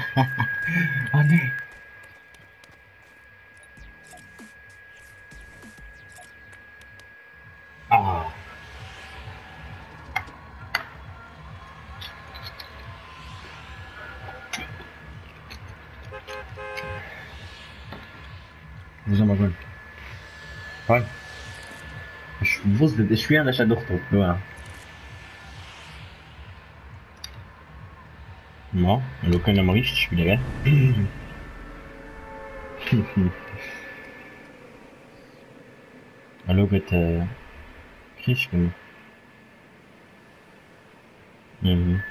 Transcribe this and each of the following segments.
Oh nee. Ah. Das ist aber gut. Voll. Ich wusste, ich schwöre, dass er durchdruckt, ja. Ja, und du können ja mal richtig spielen, gell? Hallo, bitte. Krieg gemacht. Mhm.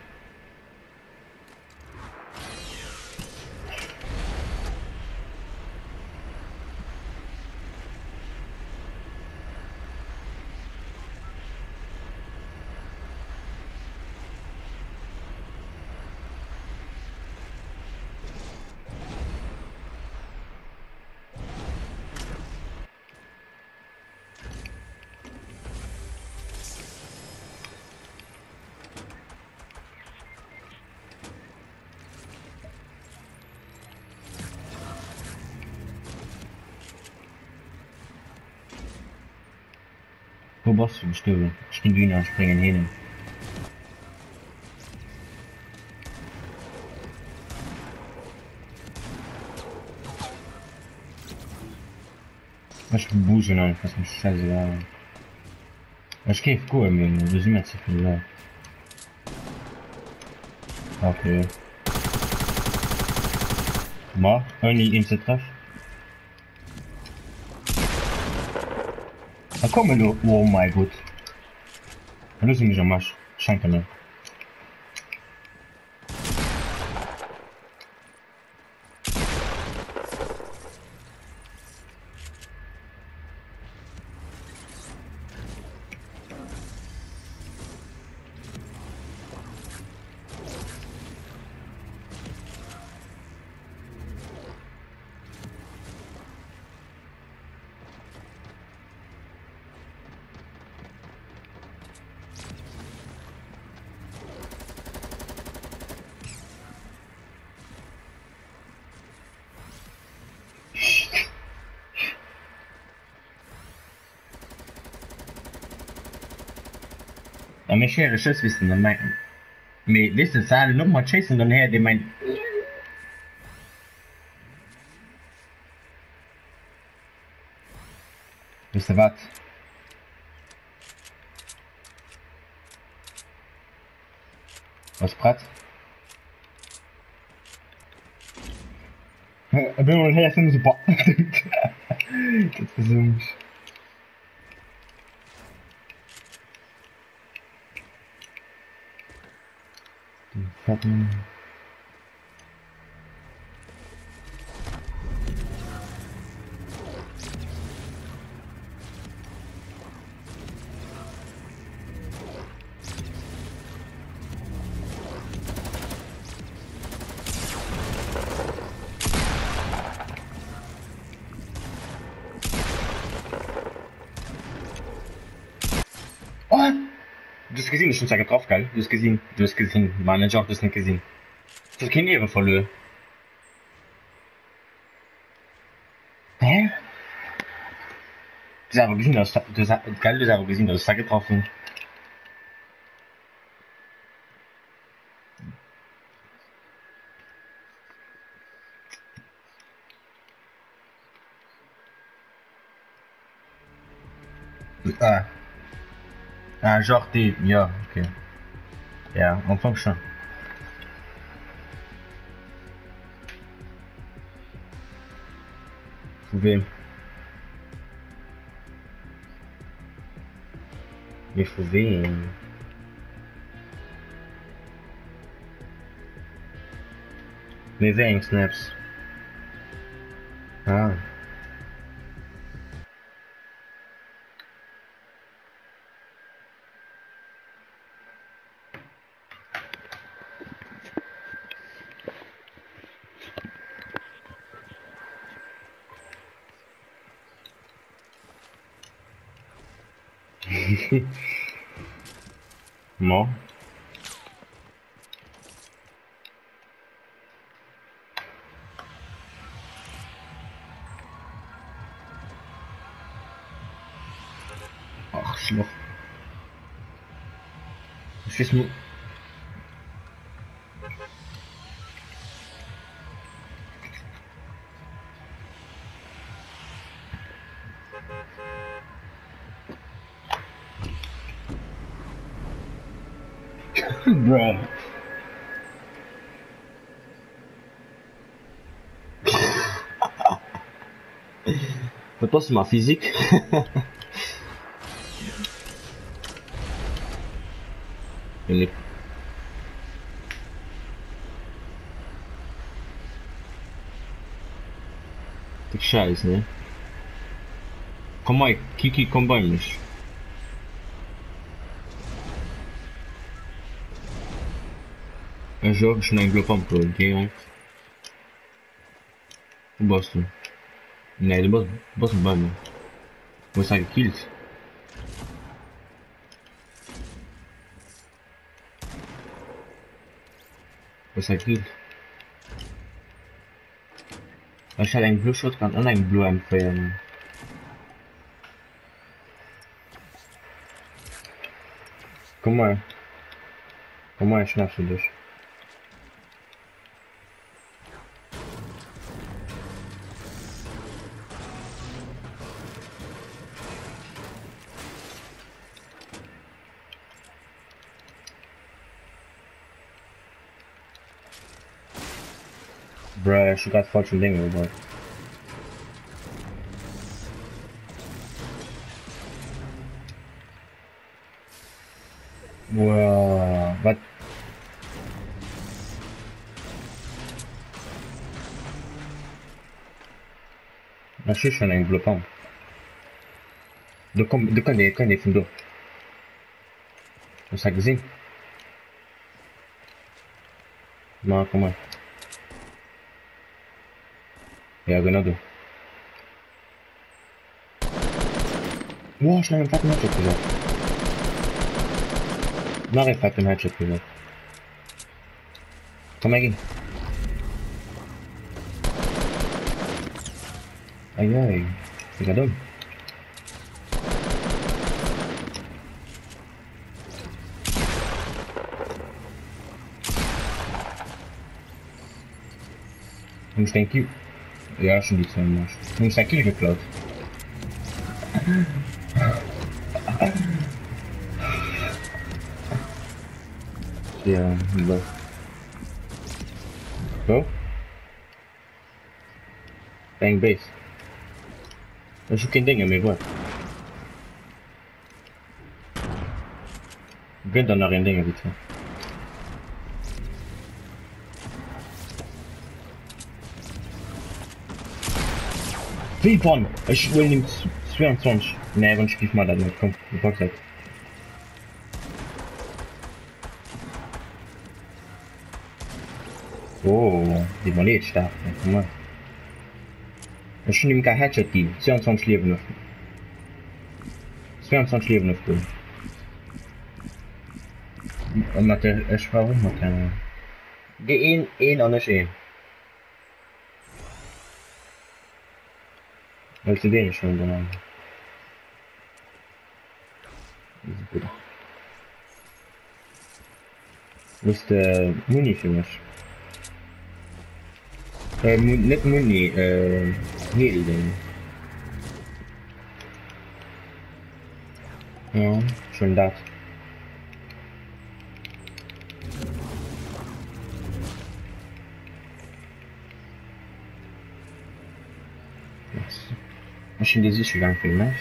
Wo warst du gestorben? Ich bin wieder springen hin. Ich bin Busen einfach, das ist scheißegal. Ich geh gut, Junge, du sind mir zu viel da. Okay. Ma, only in se treff. Ah, komm du, oh mein Gott. Nu sind mich am Arsch. Schenke mir. Ja, mir schere Schuss wissen, dann mein... Me, wisst ihr, Saal, noch mal chasen dann her, der mein... Wisst ihr was? Was Pratz? Ich bin mal her, sind super. Das ist so... Die fucking... Oh! Du hast gesehen, ich bin ja drauf, geil. Du hast gesehen. Manager, du hast nicht gesehen. Das ist keine Ehre verloren. Hä? Du hast aber gesehen, du hast, geil, du hast aber gesehen, du hast da getroffen. Ah, ah, genre t'es, ja, ok. Ja, on fonction. Vous pouvez, mais vous pouvez, mais vem, snaps. Ah, bon. Ich weiß nur. Bruh. Was passt mal Physik? Nee. Das ist scheiße, ne? Komm mal, Kiki, komm bei mich. Ich habe schon einen Glück am Klo, direkt. Wo bist du? Nee, du bist bei mir. Wo ist er gekillt? Wo ist er gekillt? Ich hatte einen Blue Shotgun und einen Blue MP. Komm mal, ich schnapp für dich. Bruh, ich hab grad falsche Dinge gemacht. Wow, was? Das ist schon ein Blue Pump. Du kannst von da. Hast du gesehen? Na, komm mal. Ja, genau du. Wow, schnell einen fetten Headshot gesagt. Mach einen fetten Headshot gesagt. Komm mal gehen. Ai, fica dumm. Und ich denke, ja, schon die 2 Marsch. Und ich denke, geklaut. Ja, so. So? Bang Base. Das ist kein Ding mehr, was? Gönnt dann nach den Dingen, bitte. Wie von? Ich will nicht 22. Nee, wenn ich spiel mal da nicht. Komm, du packst halt. Oh, die war nicht stark. Guck mal. Ich schon ihm kein Headshot geben. 22 Leben auf. 22 Leben auf du. Und mit der Warum mit der. Geh ihn und nicht ihn. Willst du den schon genommen? Gut. Ist Muni für mich. Nicht Muni, Heal Ding. Ja, schon das. Acho que ainda existe já um filme, né?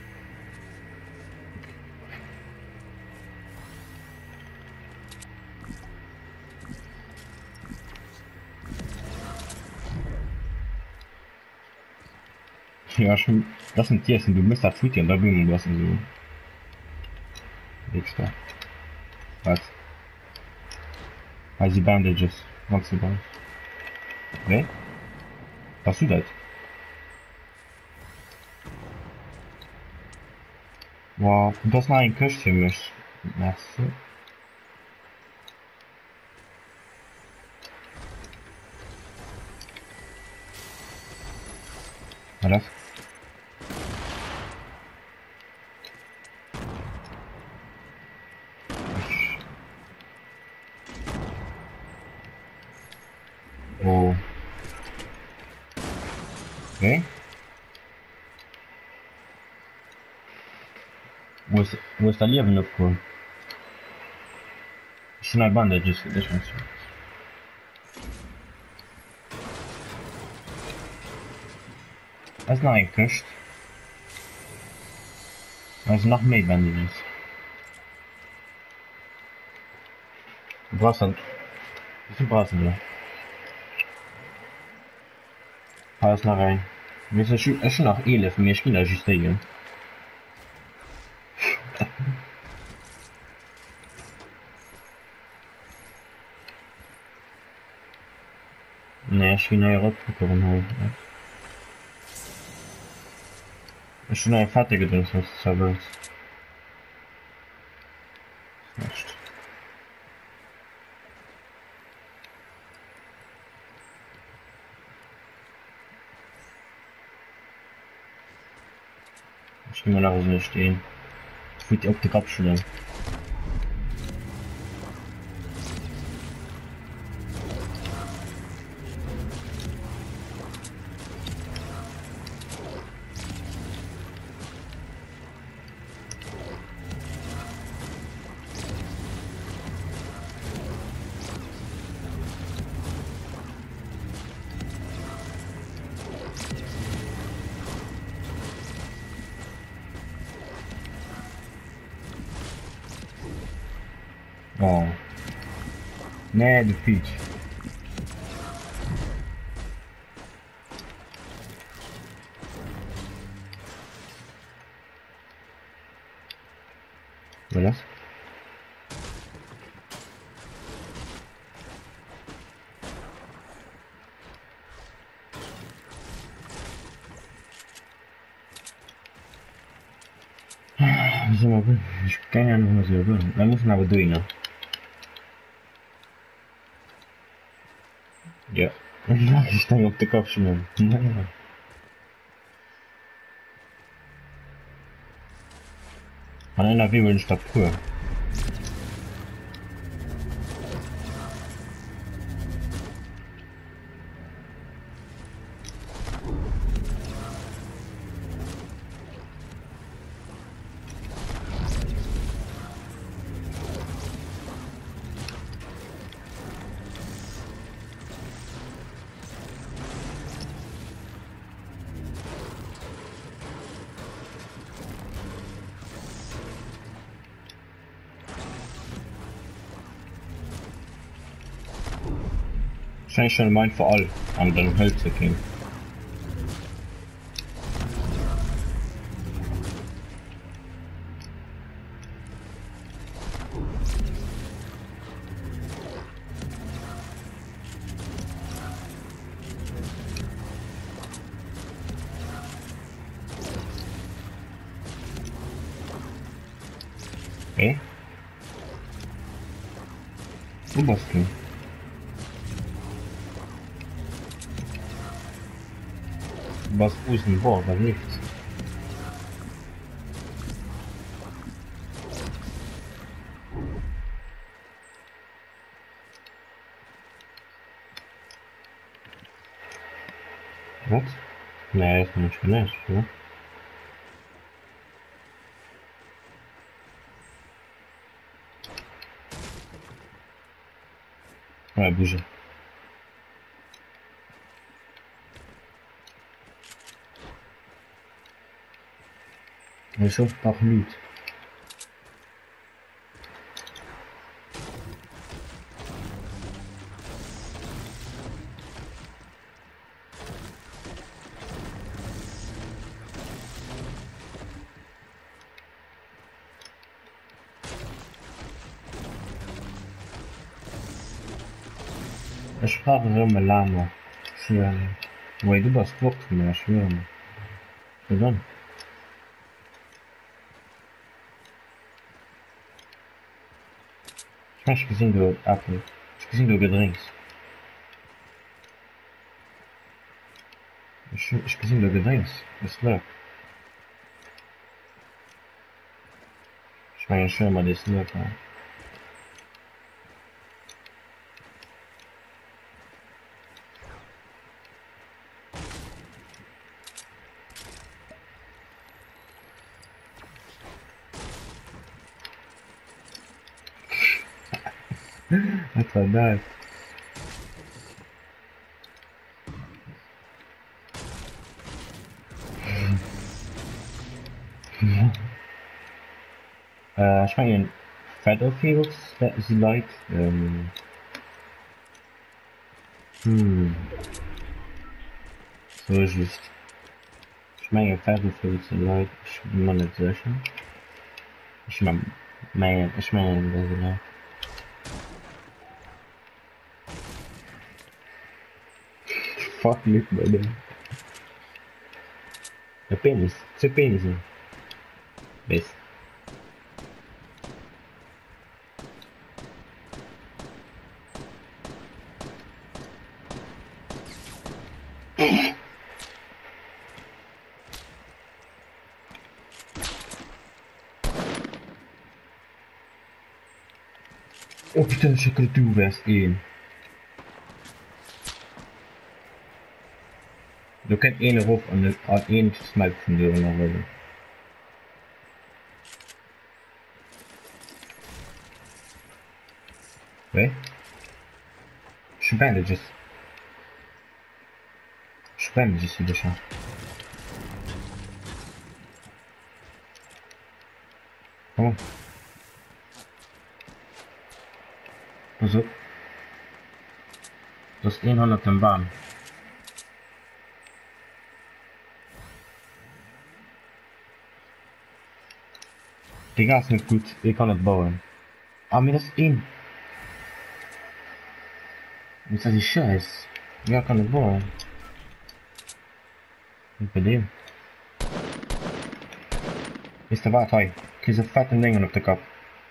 Ja, schon. Das sind Tiere, du bist da Futti und da bin ich was in so. Extra. Was? Also die Bandages. Magst du das? Ne? Was du das? Wow, das ist noch ein Köst für mich. Merci. Was? Oh. Okay. Wo ist der Leben aufgehoben? Schon ein Bandages für dich, meinst du? Das ist noch ein Küst. Das ist noch mehr Bandages. Du brauchst dann... Wie viel brauchst du da? Alles nach rein. Wir sind schon noch 11, wir spielen da justieren. Ne, ich bin ja rausgekommen halt. Ich bin ja fertig gedrückt, was du sagst. Nicht. Ich gehe mal nach Hause stehen. Ich würde die Optik abschütteln. Oh. Nee, de fiets. Wat is? Ich kann ja noch mal so tun. Wir müssen aber durch, ne? Ja. Ich stehe auf den Kopf schon. An einer Bibel in Stadt pur. Wahrscheinlich schon mein vor allem an den Hölz zu gehen. Okay. Wo bist du? Was ist denn Bord? Da nichts. Was? Nee, ist nicht vernünftig, ne? Ouais, bouger. Mais sauf par lutte. Ich brauche so eine Lama. Schwören. Ouais, du bist fort, mais schwören. C'est bon. Ich gesehen, du Apfel. Ich gesehen, du Getränks. Ich gesehen, du Getränks. Das läuft. Ich meine, schon mal das läuft, ja. Das war nice. Ich meine, Battlefield is like, so just. Ich meine, Battlefield is like, ich bin mir nicht sicher. Ich meine, das ist like. Fuck me, brother. É pênis, seu pênis, né? Vês. Oh putain, je sais que tu wärst één. Du kent één erop en het had één smuik van deuren nog wel. Ouais. Je suis bandages. Je suis bandages ici déjà. Kom op. Pas op. Dat is 100 een baan. Die gas is niet goed, ik kan het bouwen. Ah, maar dat is 1. Dat is die scheiß. Ja, kan het bouwen. Niet bij dem. Is de wat, hoi. Kies een vette dingen op de kop.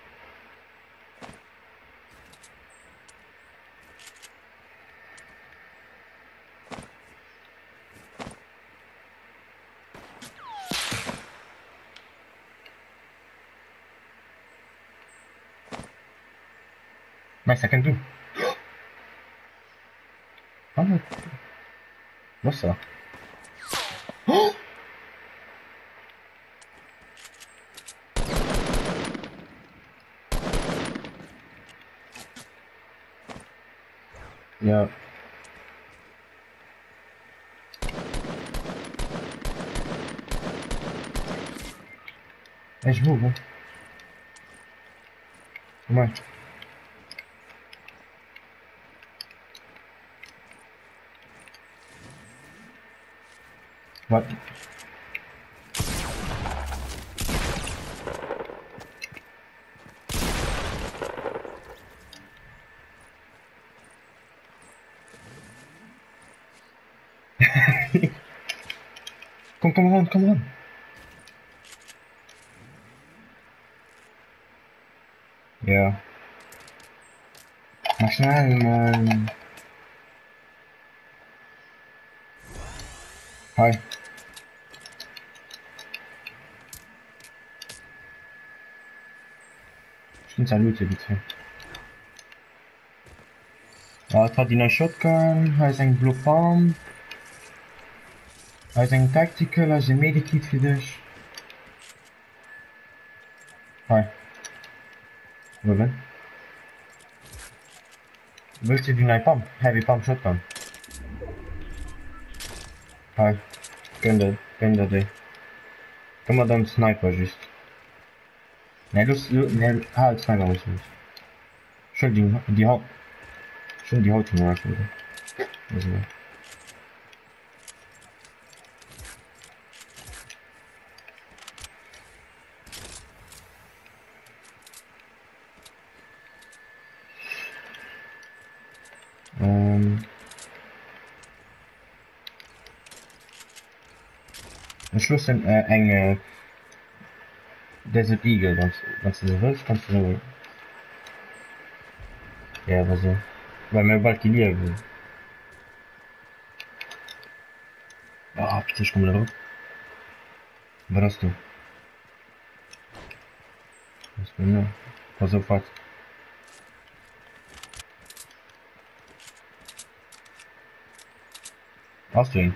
Nice, I can do. Oh, what's that? Ja. Hij is moe, hè? Kom maar. Wat? Come on. Ja. Maar snel, man. Hi. Stimmt, salute, bitte. Ja, het had die naar shotgun, hij is een blue palm. Hij is een tactical, hij is een medikit voor dus. Hi. Waar ben? Wilt je die naar pump? Heavy pump shotgun. Hi. Ken dat ding. Kom maar dan sniper juist. Nee, het sniper moet je niet. Schön die Haut gemacht wurde. Also. Am Schluss sind enge Desert Eagle, wenn du so willst, kannst du so. Ja, aber so. Weil mir bald die Liebe will. Ah, bitte, ich komme da drauf. Was hast du? Was bin ich? Pass auf, was? Hast du ihn?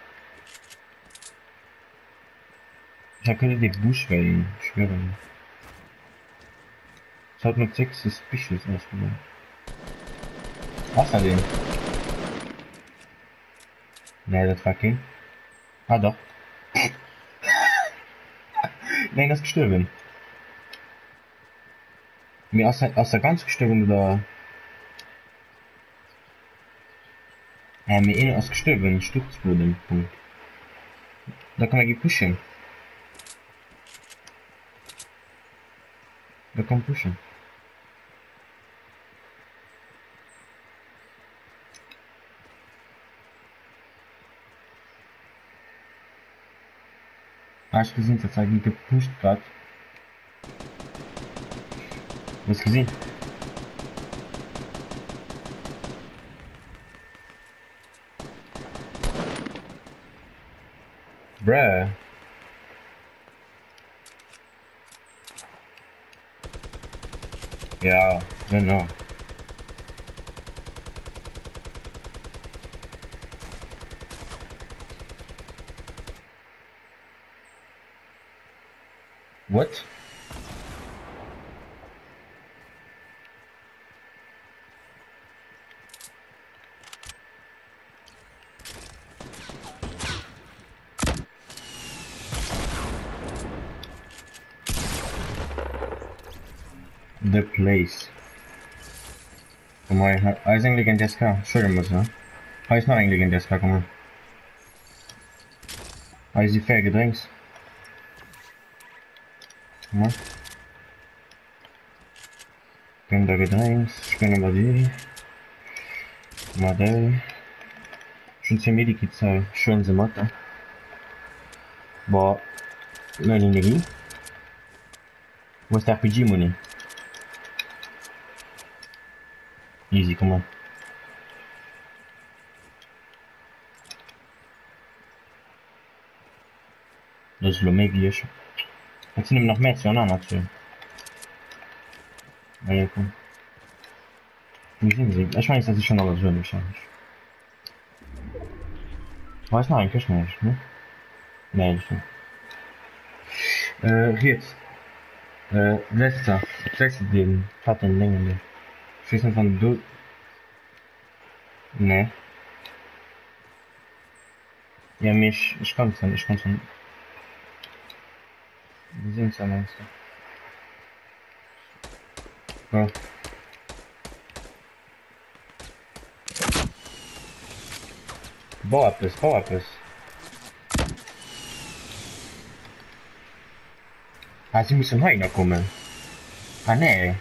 Ich habe die Buschwellen, ich schwöre. Es hat mit 6 Suspicious ausgemacht. Was er den? Nee, das war kein. Ah doch. Nein, das ist gestorben. Mir aus der ganz gestorben oder. Mir innen aus gestorben, Sturzboden. Punkt. Da kann man die pushen. Da kann man pushen. Ah, ich gesehen, das hat mich gepusht gerade. Du hast gesehen? Bruh. Ja, genau. What? The place. Kom maar, hij is eigenlijk in Deska. Sorry, maar hij is nou eigenlijk in Deska, kom maar. Hij is die ver gedrinkt. Kom maar. Ik ben daar gedrinkt. Ik ben maar die. Maar die. Schon zijn medikits schön ze matten. Maar, mijn energie. Wo ist der RPG-Money? Easy, komm mal. Das ist Lomé wie ich. Jetzt sind noch mehr zu natürlich. Ja, komm. Wie sind sie? Ich weiß, das ist schon alles drin wahrscheinlich. Weiß noch eigentlich nicht, ne? Nee, das stimmt. Jetzt. Letzter. Letzter den hat den Länge. Ich weiß nicht von du. Ne. Ja, ich kann's dann, Wie sind's da meinst du? Ja. Bau etwas. Ah, sie müssen reinkommen. Ah, nee.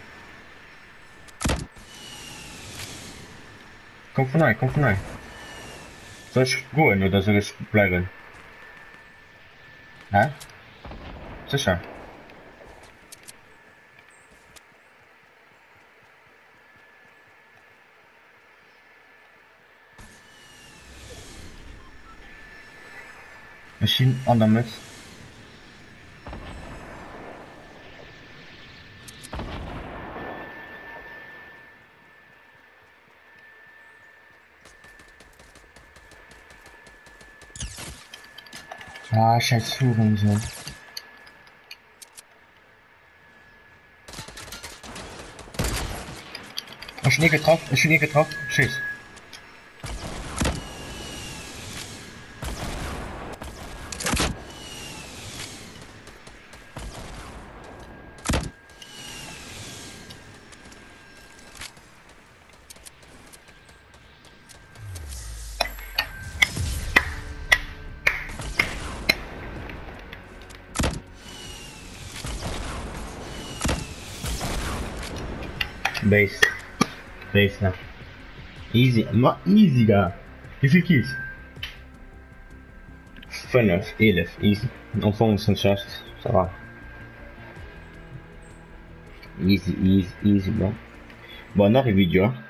Komm von rein. Soll ich gehen oder soll ich bleiben? Hä? Sicher. Machine an der Mütze. Ah, scheiß Führung so. Ich bin nie getroffen. Tschüss. Base, ne? Easy, easy da. Wie viel Kills? 5, 11, easy. Anfangen sind 6, ça va. Easy, bro. Bon, on arrive,